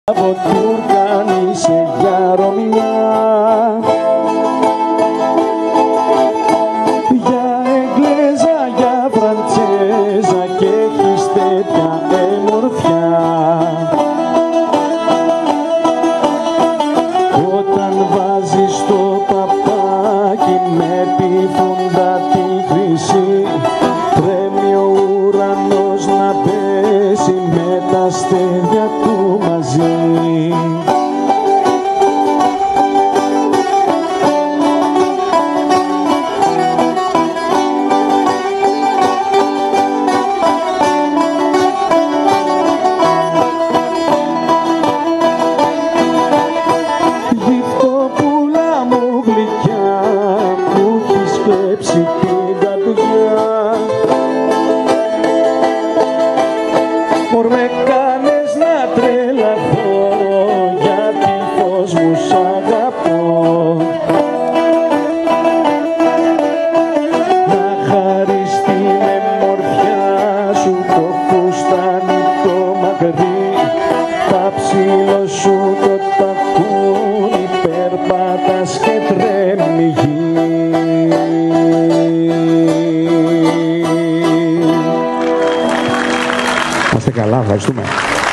Από Τουρκάνη σε για Ρωμιά, για Εγγλέζα, για Φραντσέζα και έχεις τέτοια εμορφιά. Όταν βάζεις το παπάκι με τη φούντα τη χρυσή, τρέμει ο ουρανός να πέσει με τα αστέρια του μαζί. Γυφτοπούλα μου γλυκιά, μου έχεις κλέψει την καρδιά. Μωρ με κάνες να τρελαθώ, γιατί φως μου σ' αγαπώ. Να χαρείς την εμορφιά σου το φουστάνι το μακρύ, τα ψήλο σου το τακούνι, περπάτας και τρέμει η γη. Είστε καλά, ευχαριστούμε.